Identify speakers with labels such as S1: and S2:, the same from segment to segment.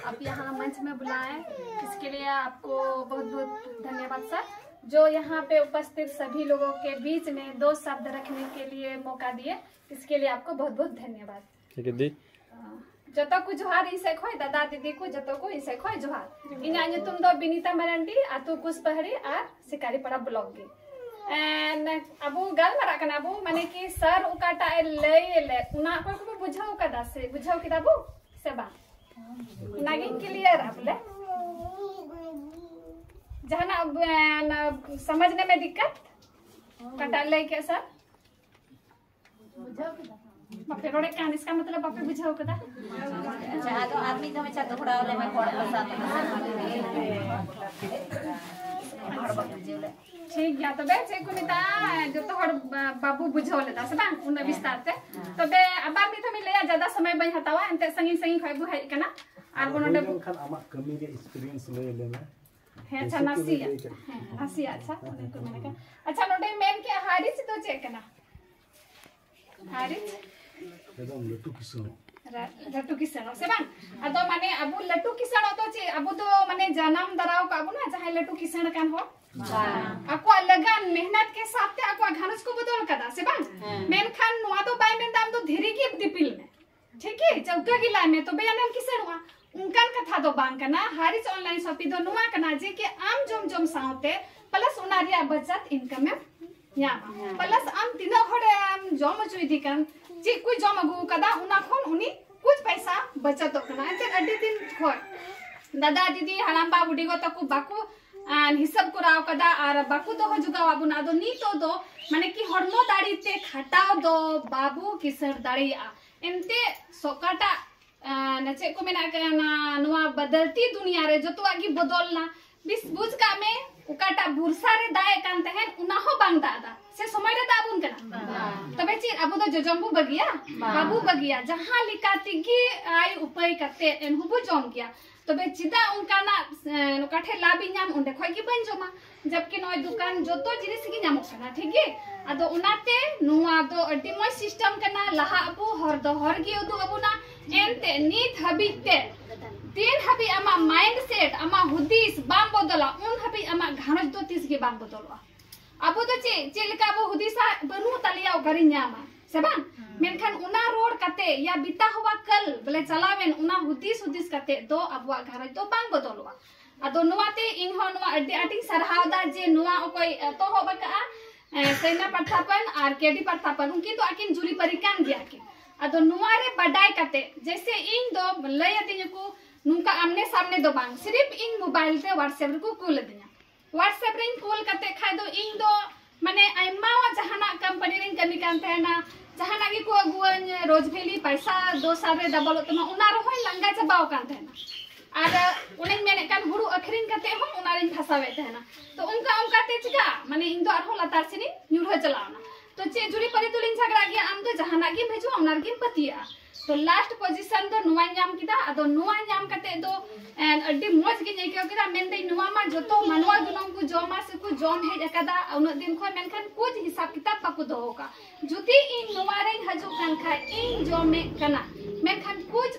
S1: आप यहाँ मंच में बुलाएं, इसके लिए आपको बहुत बहुत धन्यवाद सर। जो यहाँ पे उपस्थित सभी लोगों के बीच में 2 शब्द रखने के लिए मौका दिए, इसके लिए आपको बहुत बहुत धन्यवाद।
S2: ठीक है दी।
S1: जतो को जोहार इसे खोय दादा दीदी को जतो को इसे खोय जोहार। इना तुम दो बिनीता मरांडी आतु कुशपहरी और शिकारी पड़ा ब्लॉग गी एंड अबू गल मरा कना अबू माने कि सर उकाटा ले उना को बुझाओ कदा से बुझाओ किदा बू से बा नागिन क्लियर आपले जहां समझने में दिक्कत कटा ले के सर बुझाओ किदा बापे रोड़े कान इसका मतलब बापे बुझाओ कदा।
S3: अच्छा तो आदमी तो में छत खड़ा ले में पड़ साथ
S1: ठीक गया तबे जे कुनिता जो तो हर बाबू बुझाओ लेता से बा उन विस्तार से तबे अबार भी थमे ले ज्यादा समय बई हतावा एंते संगी संगी खयबु है कना आर बनोडे
S4: खान आमा कमी के एक्सपीरियंस ले लेना
S1: है। अच्छा नसिया नसिया अच्छा को मैंने कहा अच्छा नोडे मेन के हारिस तो चेक कना हारिस
S4: एकदम लट्टू
S1: किसनो से बा अदो माने अबु लट्टू किसनो तो चे अबु तो माने जन्म दराव का अबु ना चाहे लट्टू किसन कान हो आको लगन मेहनत के साथ आको घानस को बदल कदा से बा मेन खान नुआ तो बाय में दाम तो धीरे की दिपिल में ठीक है चौका गिला में तो बयान किसन हुआ उनकन कथा दो बांग कना हारिस ऑनलाइन शॉपिंग दो नुआ कना जे के आम जोम साउते प्लस उनारिया बचत इनकम में या प्लस आम तीन हड़े आम जोम चुई दिकन जे कोई जोम अगु कदा उना खोन उनी कुछ पैसा बचत कना ते अड्डी दिन खोय दादा दीदी हराम बा बुडी गो तकु बाकू हिसाब कराव कदा और बाकू तो हजुगा बाबू ना दो नी तो माने कि हरमो दाड़ी ते खटाव दो बाबू किसर दाड़िया एनते सोकाटा नचे को मेना कना नुआ बदलती दुनिया रे जतो आगी बदलना बिस बुझ का में उकाटा बुरसा रे दाए कान तहन उना हो बांग दादा से समय रे दाबुन कना तबे ची अबु तो जजम्बू बगिया बाबू बगिया जहां लिकाती की आई उपय करते एनहु जम किया तबे चिदा उनका ना काठे लाभी नाम उंडे खोय की बन जमा जबकि नय दुकान जतो जिनिस की नाम कना ठीक है अदो उनाते नुआ दो अड्डी मय सिस्टम कना लहा अबु हर दो हर गी उदु अबु ना एनते नीत हबिते तीन हबी अमा माइंड सेट अमा हुदिस बाम बदला उन हबी अमा घानज दो तीस के बाम बदलवा अबु तो चे लेका अबु हुदिसा बनु तलिया गरिन्यामा सेबा मेनखान उना रोड कते या बिता हुआ कल बोले चलावेन उना हुदिस कते दो अबुआ घानज दो बाम बदलवा अदो नुआते इनहो नुआ अड्डी आटी सरहावदा जे नुआ ओकोय तो हो बका सेना प्रतापन और केडी प्रतापन उनकी तो आकिन जुली परिकान गया के अदो नुआ रे बडाई कते जैसे इन दो लय दिन को नुका आमने सामने दो बांग सिर्फ इन मोबाइल ते व्हाट्सएप को कूल दिया व्हाट्सएप रे कूल कते खाय दो इन दो माने आइमा जहाना कंपनी रे कमी कान तेना जहाना की को अगुन रोज भेली पैसा 2 साल रे डबल तमा उना रो होय लंगा चबाव कान तेना आर उने मेने कान हुरु अखरिन कते हम उना रे फसावे तेना तो उनका ते चिका माने इन दो आरो लतार सिनी न्यूर चलावना तो चे जुड़ी परि तुलिन झगड़ा गया आम तो जहाना की भेजो उनार की पतिया तो लास्ट पोजीशन दो नुआ नाम किदा अदो नुआ नाम कते दो अड्डी मौज के नै के किदा मेन दे नुआ मा जतो मनवा दुनम को जोमा से को जोम हे एकदा उन दिन खो मेनखान कुछ हिसाब किताब पाकु दो का जुती इन नुआ रे हजु कान खा इन जो में कना मेनखान कुछ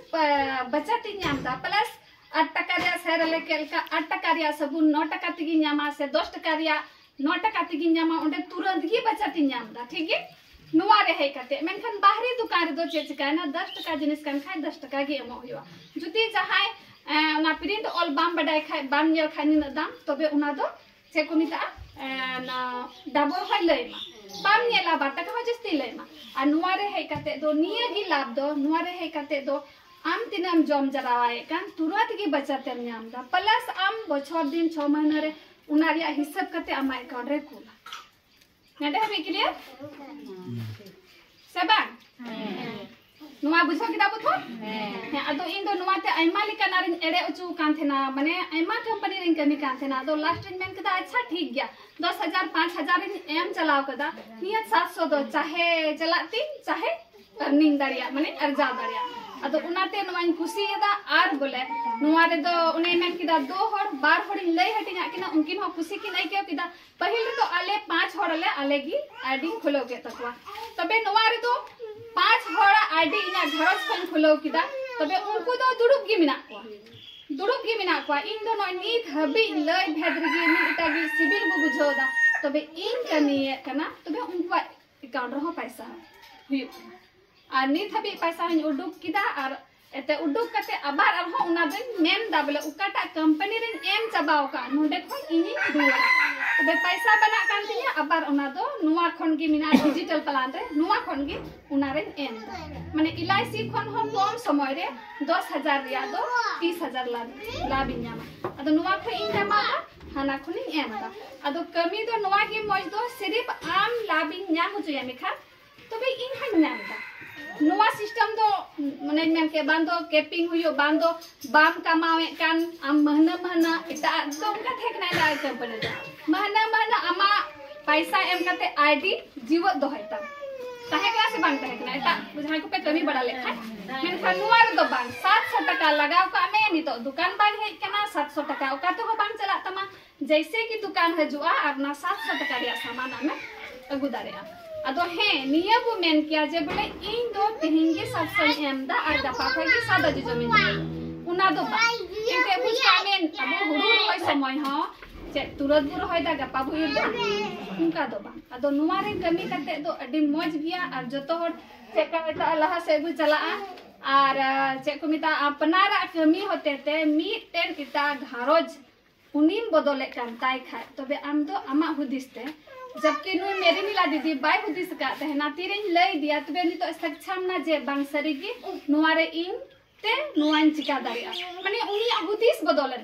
S1: बचत नाम दा प्लस 8 टका रिया सेर लेकेल का 8 टका रिया सबु 9 टका तिगी नामा से 10 टका रिया 9 टका तिगी नामा उंडे तुरंत ही बचत नाम दा ठीक है नुआ रे है कते मेनखान बाहरी दुकान दो चेच का ना 10 टका जिनिस कान खाय 10 टका के एमो हुआ जुती जहाय ना प्रिंट ऑल बाम बडाय खाय बाम नेल खानी न दाम तबे उना दो से कुमिता ना डबल है लेमा बाम नेला 12 टका हो जस्ती लेमा आ नुआ रे है कते दो निया गी लाभ दो नुआ रे है कते दो आम तिनाम जम जरावाए कान तुरंत की बचत नाम दा प्लस आम बछर दिन 6 महीना रे उनारिया हिसाब कते आमा अकाउंट रे कुला नेडे हबी क्लियर सेबा नुआ बुझो किदा बुथो हे अदो इन दो नुआ ते आइमा लिका नारिन एड़े उचू कान थेना माने आइमा कंपनी रिन कमी कान थेना दो लास्ट इन मेन कदा अच्छा ठीक गया 10,000 5,000 इन एम चलाव कदा नियत 700 दो चाहे चलाती चाहे अर्निंग दाड़िया माने अर्जा दाड़िया अदो उनाते नुआइन खुशी यदा आर बोले नुआ रे दो उने मेन किदा 2 हर 12 हर लई हटिना किना उनकिन हो खुशी की नहीं के किदा पहिल तो आले 5 हर ले आलेगी आईडी खोलो के तकवा तबे नुआ रे दो 5 हर आईडी इना घरस खन खोलो किदा तबे उनको दो दुड़ुक गी मिना को दुड़ुब गी मिना को इन दो नय नीत हबी लय भेद्रगी नी इटागी सिबिल बु बुझोदा तबे इन कनिए कना तबे उनका अकाउंट रहो पैसा हुई और नीत हबी पैसा हन उडुक किदा और एते उडुक कते आबार आरो उना दिन मेन दा बोले उकाटा कंपनी रे एम चाबाव का नोडे खन इनी दुआ तबे पैसा बना कान तिया आबार उना दो नुवा खन गी मिना डिजिटल प्लान रे नुवा खन गी उना रे एम दा माने एलआईसी खन हो कम समय रे 10,000 रिया दो 30,000 लाभ इन्यामा अदो नुवा ख इन्यामा हाना खनि एम दा अदो कमी दो नुवा गी मज दो सिर्फ आम लाभ इन्याम जुया मिखा तबे इन हन नाम दा नुआ सिस्टम दो मने मेन के बांधो कैपिंग हुयो बांधो बाम कमावे कान आम महना इटा दो का ठेकना ला कंपनी दो महना आमा पैसा एम कते आईडी जीव दोहैता ताहे का से बांध ताहे ना इटा बुझाई को पे कमी बड़ा लेखा मेन खा नुआ रे दो बांध 700 टका लगाव का में नी तो दुकान बांध है केना 700 टका ओका तो बांध चला तमा जैसे कि दुकान हजुआ और ना 700 टका रे सामान में अगु दारे अदो हे निया बु मेन किया जे बोले इन दो तिहिंगे सबसे एम दा और गपा के सादा जी जमीन उना दो बा इनते बुझ कामेन अब हुडू होय समय ह जे तुरंत बुर होय दा गपा बु इर उनका दो बा अदो नुवा रे कमी कते दो अडी मौज गिया और जतो हर जे का ता अल्लाह से बु चला और जे को मिता अपनारा कमी होते ते मीटेन इता घारोज उनिम बदले कान ताई खाय तबे आम दो आमा हुदिसते जबकि नु मेरी नीला दीदी बाय हुदिस का तहना तीरेन लय दिया तबे नि तो सक्षम ना जे बांग सरीगी नुवारे इन ते नुवान चिका दारिया माने उनी हुदिस बदलन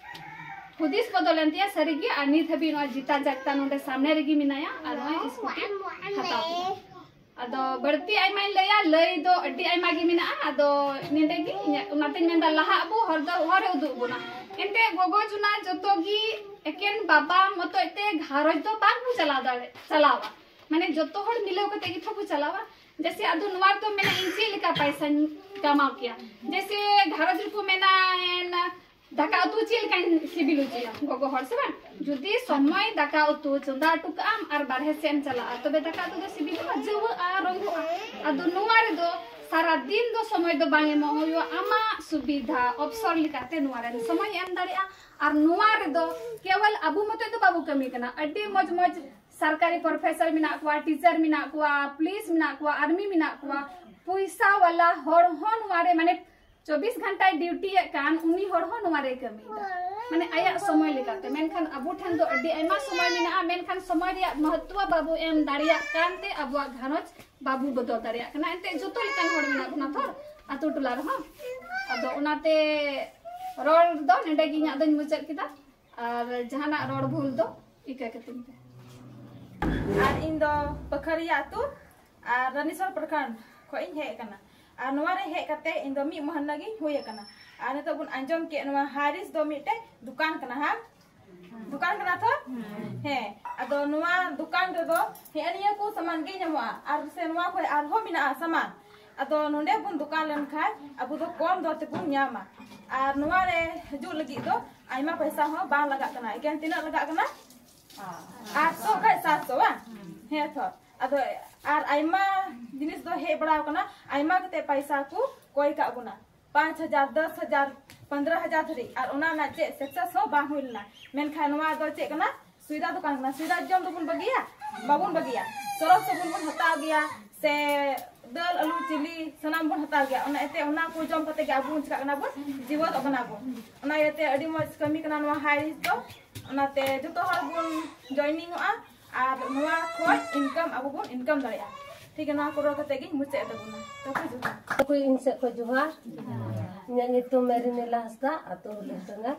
S1: तया सरीगी अनि थबी नो जीता जगता नोडे सामने रेगी मिनाया और नो स्कूटी खता अदो बड़ती आइमा लया लय दो अड्डी आइमा गी मिना अदो नेडेगी उनाते मेंदा लहा अबु हर दो हर उदु बुना एंते गोगो जुना जतोगी एकेन बाबा मतो एते घारोज तो बांगु चलावा माने जतो हर मिलो कते गी थबु चलावा जैसे अदु नवार तो मैंने इंची लिका पैसा कमाओ किया जैसे घारोज को मेना एन दाका उतु चिल कान सिबिलु चिया गोगो हर से जुदी समय दाका उतु चंदा टुकाम और बारहे सेम चला तबे दाका तो सिबिलु जव आ रंगु अदु नवार दो सारा दिन दो समय दो बांगे मोयो आमा सुविधा अवसर लिकाते नुआरे समय एम दारिया और नुआरे दो केवल अबु मते दो बाबू कमी कना अड्डी मज सरकारी प्रोफेसर मिना कुआ टीचर मिना कुआ पुलिस मिना कुआ आर्मी मिना कुआ पैसा वाला हर हो नुआरे माने 24 घंटा ड्यूटी कान उनी हर हो नुआरे कमी माने आया समय लिकाते मेनखान अबु ठन दो अड्डी आइमा समय मिना मेनखान समय रिया महत्व बाबू एम दारिया कानते अबुआ घानोज बाबू बदल दारिया कना एते जतो लिकान हर मिना कुना थोर आतु टुला रहो अदो उनाते रोड दो नेडे गी nya दन मुचत किदा और जहाना रोड भूल दो इका कतिन
S2: और इन दो पखरिया तो और रनीसर प्रखंड को इन हे कना और नवारे हे कते इन दो मी महन लगी होय कना और ने तो बुन अंजम के नवा हारिस दो मिटे दुकान कना हा दुकान कना तो हे अदो नवा दुकान रे दो हे निया को सामान गे नवा और से नवा को और हो मिना सामान अदो नोंडे बुन दुकान लन खाय अबु दो कम दो ते बुन न्यामा और नवारे हजू लगी दो आइमा पैसा हो बा लगा कना एकेन तिना लगा कना 800 का 700 वा हे थो अदो और आइमा जिनिस दो हे बड़ा कना आइमा कते पैसा को कोई का गुना 5,000 10,000 15,000 थरी और उना ना चे सक्सेस हो बा हुइलना मेन खानवा दो चे कना सुविधा दुकान कना सुविधा जम दो बुन बगिया बाबुन बगिया सरस से बुन हटा गया से दल आलू चिली सनाम बुन हता गया उना एते उना को जम कते के आबुन चिका कना बुन जीवत अकना बुन उना एते अडी मज कमी कना नवा हाइस तो उनाते जतो हर बुन जॉइनिंग आ और नवा को इनकम आबु बुन इनकम दारिया ठीक है ना करो कते गी मुचे दबुना तो को जुहा
S5: कोई इनसे को जुहा न्यानी तो मेरी ने लास्ता अतो लेटंगा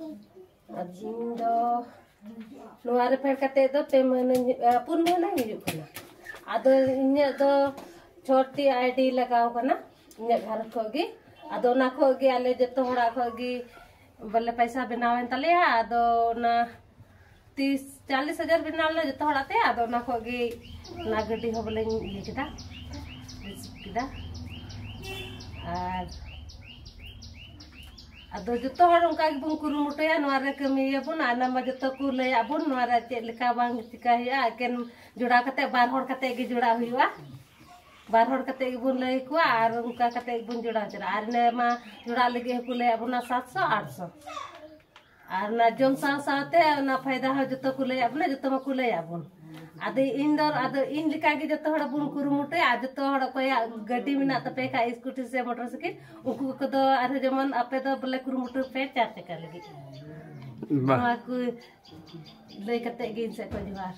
S5: अजिन दो नवारे फेर कते दो पे महीने पुन महीना हिजु कना आदो इन्या दो छोटी आईडी लगाओ कना इन्या घर खोगी आदो ना खोगी आले जतो हड़ा खोगी बोले पैसा बनावेन तले आदो ना 30-40 हजार बनाल जतो हड़ा ते आदो ना खोगी ना गड्डी हो बोले ये किदा और अदो जतो हड़ उनका बुन कुरुमुटया नवारे कमिया बुन आना मा जतो को लया बुन नवारे चे लेका बांग चिका हिया केन जुड़ा कते बार हड़ कते गे जुड़ा हुआ बार हर कते बन लई को और उनका कते बन जोड़ा चला और ने मा जोड़ा लगे को ले अपना 700 800 और ना जम साथे ना फायदा हो जतो को ले अपने जतो मा को ले आबन आदे इंदर आदे इन लिका के जतो हड़ बुन कुरुमुटे आ जतो हड़ कोई गाड़ी मिना तपे का स्कूटी से मोटरसाइकिल उनको को दो आर जमन आपे दो बले कुरुमुटे पे 4 टका लगी बा को ले कते गिन से को जुआर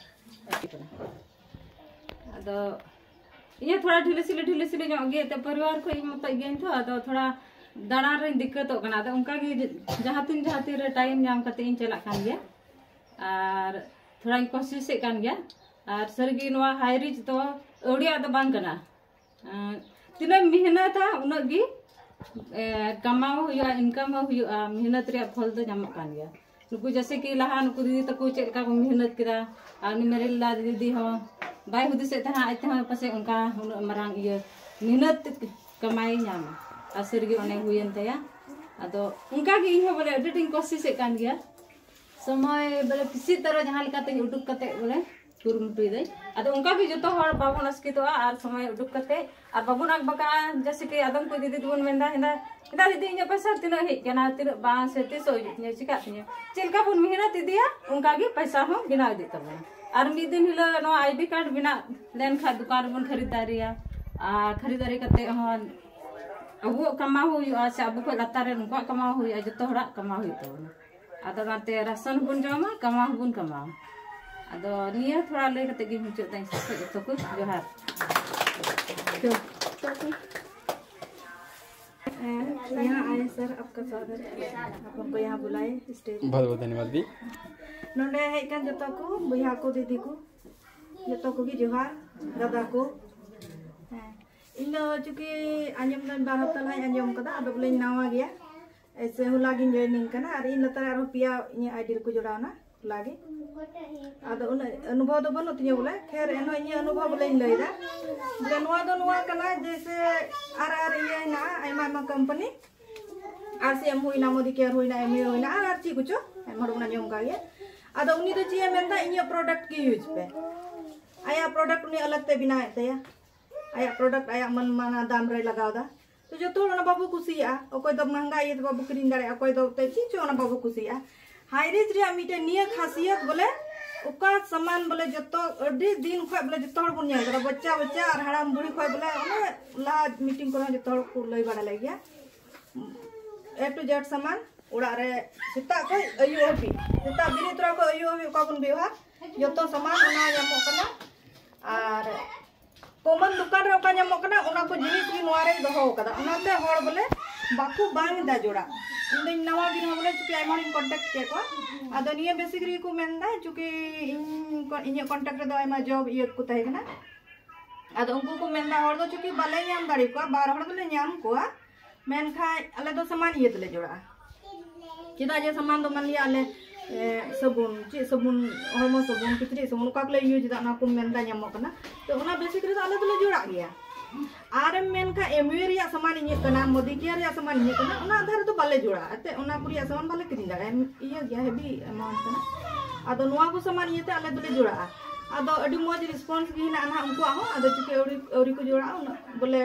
S2: अदो ये थोड़ा ढिले सिले जोगे ते परिवार को मत गेन थो अदो थोड़ा दाड़ा रे दिक्कत हो कना उनका की जहां तीन रे टाइम नाम कते इन चला कान गया और थोड़ा कोशिश कान गया और सरगी नवा हाई रिच तो ओडिया तो बांग कना तिना मेहनत था उनगी कमाओ हुआ इनकम हुआ मेहनत रे फल तो नाम कान गया नुकु जैसे कि लहा नुकु दीदी तको चेक का मेहनत किदा और मेरे ला दीदी हो बाय हुदी से तहा आते पासे उनका मरांग ये मेहनत कमाई नाम आसरगी ओने हुयन तया अदो उनका की इहो बोले एडिटिंग कोशिश कान गया समय बोले किसी तरह जहां लकाते उडुक कते बोले कुरुमुटुई दे अदो उनका की जतो हर बाबुन अस्कितो आर समय उडुक कते आर बाबुन आग बका जैसे कि आदम को दीदी दुन मेंदा हिंदा दीदी इन पैसा तिना हे केना तिर बा से 300 ने चिका तिने चिलका बुन मेहनत दिया उनका की पैसा हो गिना दे तब और मी दिन हिलो नो आईडी कार्ड बिना लेन खा दुकान बन खरीदारिया खरीदारी कते हन अब कमा हुआ से अब को लतारे उनको कमा हुआ जो हड़ा कमा हुई तो अदो नाते राशन बुन जमा कमा बुन कमा अदो निया थोड़ा ले कते गी मुचो तई से तो कुछ जोहार यहाँ आए सर आपका स्वागत है आप हमको यहाँ बुलाए स्टेज
S6: बहुत बहुत धन्यवाद दी
S2: नोडे हेकन जतो को भैया को दीदी को जतो को भी जोहार दादा को इन चूँकि आंजम दन बार हफ्ता लाई आंजम कदा अब बोले नावा गया ऐसे होला गिन जॉइनिंग कना और इन लतार आरो पिया इन आईडी को जोड़ावना लागे आदो उन अनुभव दो बनो तिया बोले खैर एनो इन अनुभव बोले इन लइदा बोले नोआ दो नोआ कना जैसे आर ये ना आइमा कंपनी आरसीएम हुइना मोदी केयर हुइना एमए हुइना आर ची कुछो एमहर बना जम का गया आदो उनी तो ची मेनदा इन प्रोडक्ट की यूज पे आया प्रोडक्ट उनी अलग ते बिना तया आया प्रोडक्ट आया मन माना दाम रे लगावदा तो जो तो बाबू कुसिया अकोय दो महंगा ये बाबू किरिन दारे अकोय दो ते चीचो ना बाबू कुसिया हाई रिच रे मिटे निया खासियत बोले उका सामान बोले जतो अडी दिन खय बोले जतो हर बुन यार बच्चा और हराम बुढ़ी खय बोले ओने ला मीटिंग करा जतो हर को लई बाड़ा ले गया ए टू जेड सामान उड़ा रे सिता खय अयु हबी सिता बिनी तरा को अयु हबी उका बुन व्यवहार जतो सामान ओना यामो कना और कॉमन दुकान रे ओका नामो कना ओना को जिनिस भी नोआ रे दोहो कदा ओनाते हर बोले बाकू बांग दा जोड़ा इन नवा गिन बोले चुकी आइमा कांटेक्ट के को आदो निया बेसिकली को मेनदा चुकी इन कांटेक्ट रे दो आइमा जॉब ये को तहे कना आदो उनको को मेनदा हर दो चुकी बाले नाम दाड़ी को बार हर बोले नाम को मेन खाय अले दो सामान ये तले जोड़ा चिदा जे सामान दो मान लिया अले सबुन चे सबुन हरमो सबुन कितरी सबुन का ले यूज दा ना को मेनदा नामो कना तो ओना बेसिकली अले तले जोड़ा गया आर मेन का एमयू रिया सामान इन कना मोदी केयर रिया सामान इन कना ओना आधार तो बाले जोड़ा अते ओना पुरिया सामान बाले किदिन दाड़ा इया गया हेवी अमाउंट कना आदो नोआ को सामान इते अले तले जोड़ा आदो अडी मोज रिस्पांस गी ना ना उनको हो आदो चुके औरी को जोड़ा बोले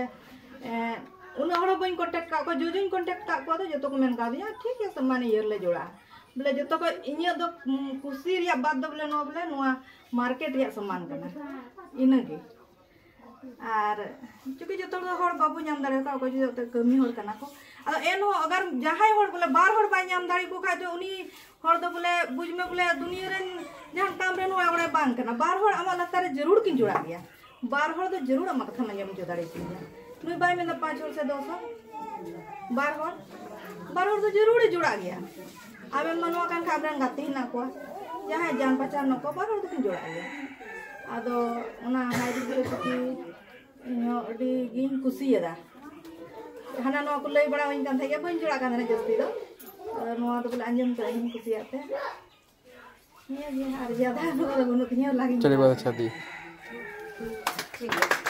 S2: उन हड़ बइन कांटेक्ट का को जोजोइन कांटेक्ट का को तो जतो को मेन का दिया ठीक है सामान इयर ले जोड़ा बोले जतो को इनिया दो कुसी रिया बात दो बोले नोआ मार्केट रिया सामान कना इनगे और चुकी जो हर बाबू नाम दाड़े को जो कमी हर कना को एन अगर जहां हर बोले बार हर बाय नाम दाड़ी को खाय तो उनी हर दो बोले बुझ में बोले दुनिया रे जहां काम रे नोआ ओरे बांग कना बार हर आमा लतारे जरूर किन जोड़ा गया बार हर तो जरूर आमा कथा नाम जो दाड़ी किन नुई बाय में 5 हर से 200 बार हर तो जरूर जोड़ा गया आबे मनवा कान खाबरन गाती ना को जहां जान पहचान न को बार हर तो किन जोड़ा गया आदो ओना हाई रिच की ino di gin kusiada hana no aku lay bada win kan thaya bain jura kan na jasti do no to bol anjam to gin kusiate ये ar jada no bunu kinya lagi
S6: चलिए बहुत अच्छा दी
S3: ठीक है